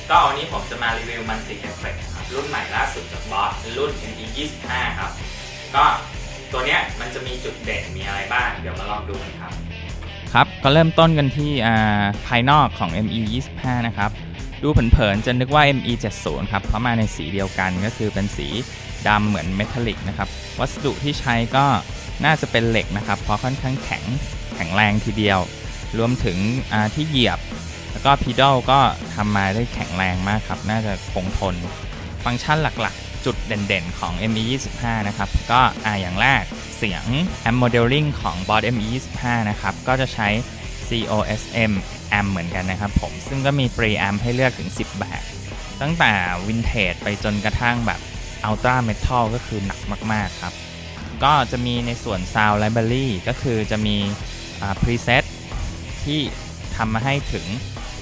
ก็วันนี้ผมจะมารีวิวมันติเอฟเฟกต์ครับรุ่นใหม่ล่าสุดจากบอสรุ่น ME25 ครับก็ตัวเนี้ยมันจะมีจุดเด่นมีอะไรบ้างเดี๋ยวมาลองดูกันครับครับก็เริ่มต้นกันที่ภายนอกของ ME25 นะครับดูเผินๆจะนึกว่า ME70 ครับเพราะมาในสีเดียวกันก็คือเป็นสีดำเหมือนเมทัลลิกนะครับวัสดุที่ใช้ก็น่าจะเป็นเหล็กนะครับเพราะค่อนข้างแข็งแรงทีเดียวรวมถึงที่เหยียบแล้วก็พีดอลก็ทำมาได้แข็งแรงมากครับน่าจะคงทนฟังก์ชันหลักๆจุดเด่นๆของ ME25 นะครับก็อย่างแรกเสียง Amp Modeling ของ Boss ME25 นะครับก็จะใช้ COSM Amp เหมือนกันนะครับผมซึ่งก็มี Preamp ให้เลือกถึง10แบบตั้งแต่ Vintage ไปจนกระทั่งแบบ Ultra Metal ก็คือหนักมากๆครับก็จะมีในส่วน Sound Library ก็คือจะมีpreset ที่ทำมาให้ถึง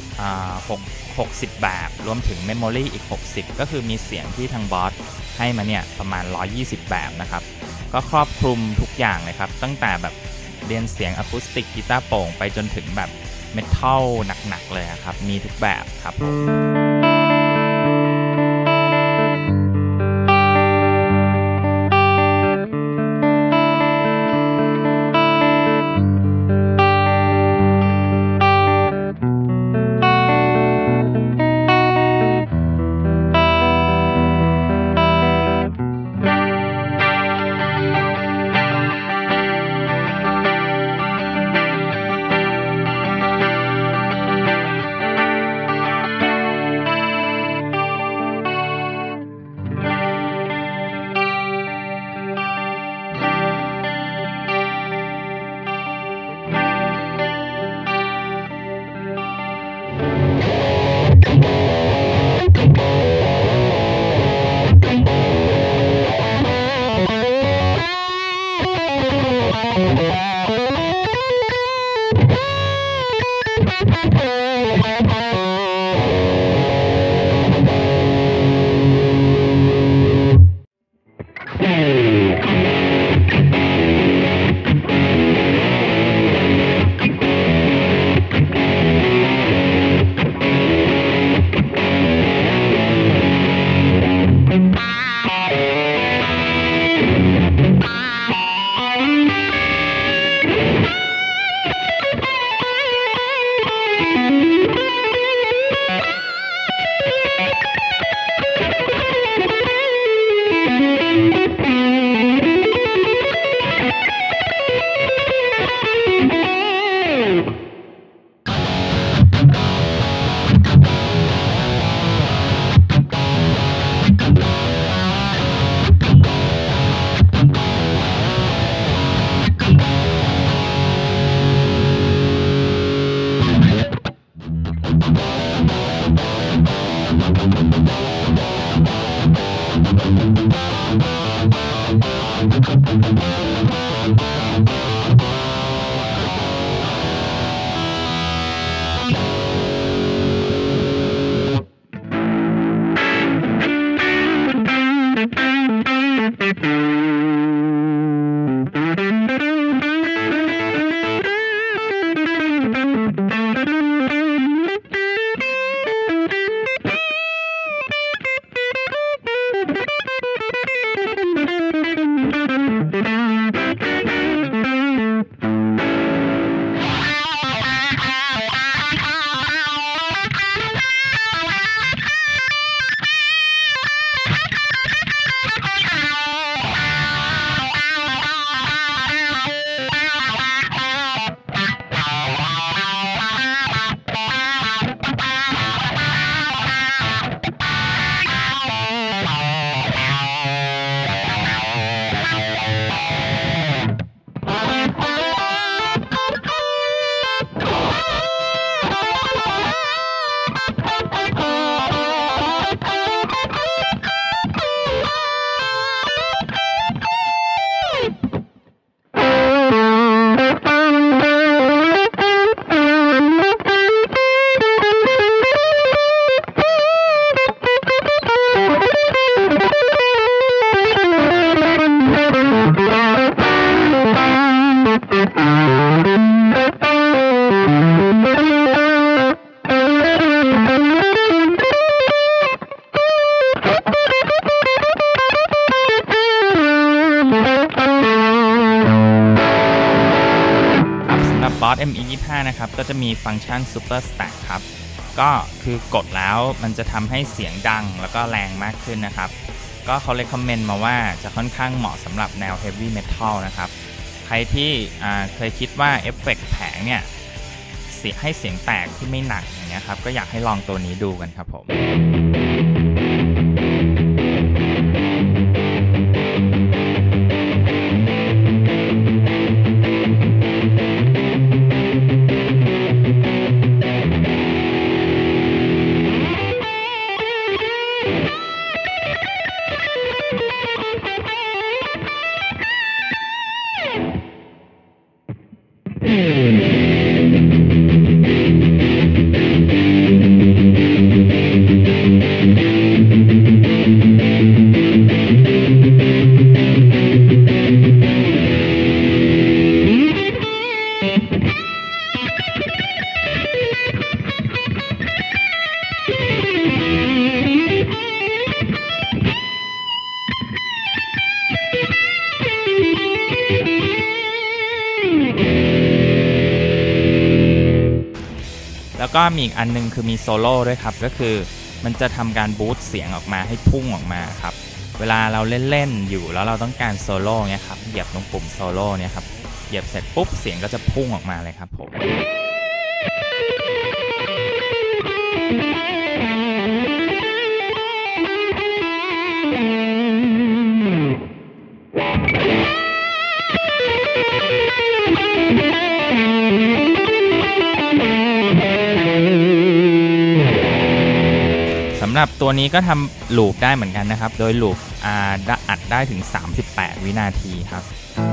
60 แบบรวมถึง Memory อีก60ก็คือมีเสียงที่ทางบอสให้มาเนี่ยประมาณ120แบบนะครับก็ครอบคลุมทุกอย่างเลยครับตั้งแต่แบบเรียนเสียงอะคูสติกกีตาร์โปร่งไปจนถึงแบบเมทัลหนักๆเลยครับมีทุกแบบครับผม 25นะครับก็จะมีฟังก์ชัน Super Stack ครับก็คือกดแล้วมันจะทำให้เสียงดังแล้วก็แรงมากขึ้นนะครับก็เขาเลยคอมเมนต์มาว่าจะค่อนข้างเหมาะสำหรับแนว Heavy Metal นะครับใครที่เคยคิดว่าเอฟเฟกต์แผงเนี่ยให้เสียงแตกที่ไม่หนักอย่างเงี้ยครับก็อยากให้ลองตัวนี้ดูกันครับผมแล้วก็มีอีกอันนึงคือมีโซโล่ด้วยครับก็คือมันจะทำการบูสต์เสียงออกมาให้พุ่งออกมาครับเวลาเราเล่นๆอยู่แล้วเราต้องการโซโล่เนี่ยครับเหยียบตรงปุ่มโซโล่เนี่ยครับเหยียบเสร็จปุ๊บเสียงก็จะพุ่งออกมาเลยครับผมสำหรับตัวนี้ก็ทำลูปได้เหมือนกันนะครับโดยลูปอัดได้ถึง38วินาทีครับ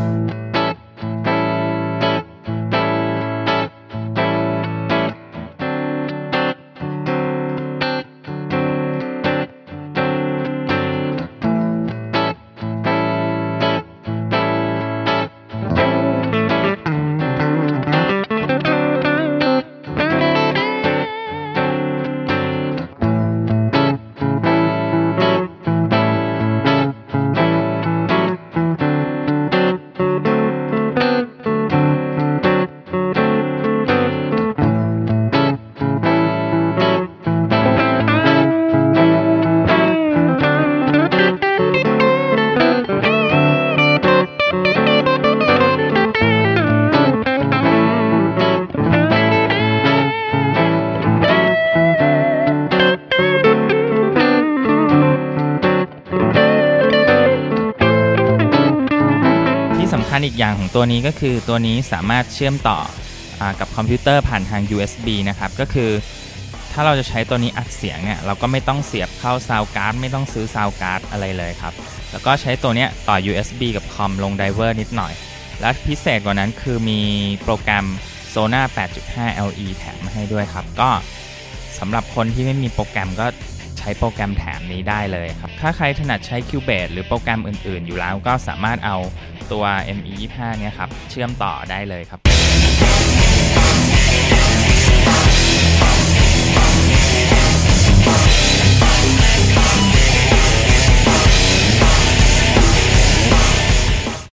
อีกอย่างของตัวนี้ก็คือตัวนี้สามารถเชื่อมต่อกับคอมพิวเตอร์ผ่านทาง USB นะครับก็คือถ้าเราจะใช้ตัวนี้อัดเสียงเนี่ยเราก็ไม่ต้องเสียบเข้าซาวด์การ์ดไม่ต้องซื้อซาวด์การ์ดอะไรเลยครับแล้วก็ใช้ตัวนี้ต่อ USB กับคอมลงไดเวอร์นิดหน่อยและพิเศษกว่านั้นคือมีโปรแกรม Sonar 8.5 LE แถมมาให้ด้วยครับก็สำหรับคนที่ไม่มีโปรแกรมก็ใช้โปรแกรมแถมนี้ได้เลยครับถ้าใครถนัดใช้ Cubase หรือโปรแกรมอื่นๆอยู่แล้วก็สามารถเอาตัว ME25 เนี่ยครับเชื่อมต่อได้เลยครับ